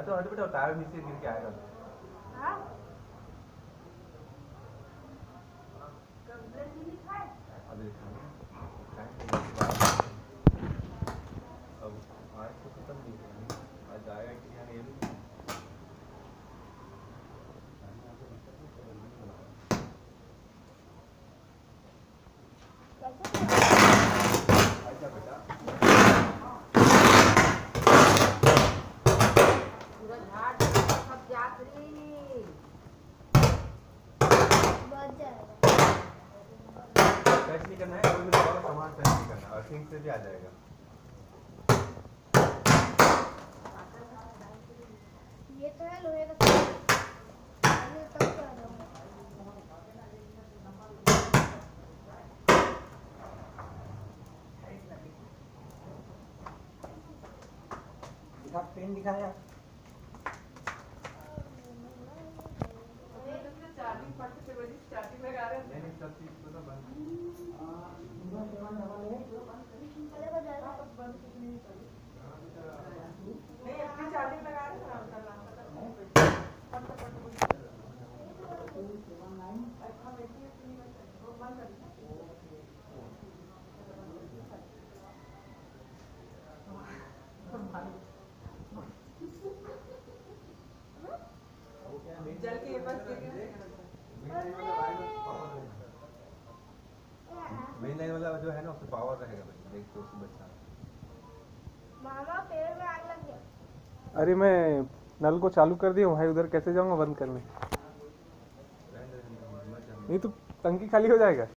तो हट बेटा, टायर नीचे गिर के आएगा। हाँ कंप्लेंट नहीं लिखा है। अभी अब आज तो खत्म नहीं हुआ, आज आएगा कि नहीं ये भी कैसे बेटा। पूरा झाड़ सब जातरी बहुत जाएगा। टच नहीं करना है, कोई भी और सामान टच नहीं करना, अर्थिंग से भी आ जाएगा। ये तो है लोहे का ये तब कर रहा हूँ। दिखा पेन दिखाया। नहीं सब चीज को तो बंद जल के बस मेन लाइन वाला जो है ना उसमें पावर रहेगा भाई, देख तो उससे बचना। मामा पेड़ में आग लग गया। अरे मैं नल को चालू कर दिया भाई, उधर कैसे जाऊंगा बंद करने? नहीं तो टंकी खाली हो जाएगा।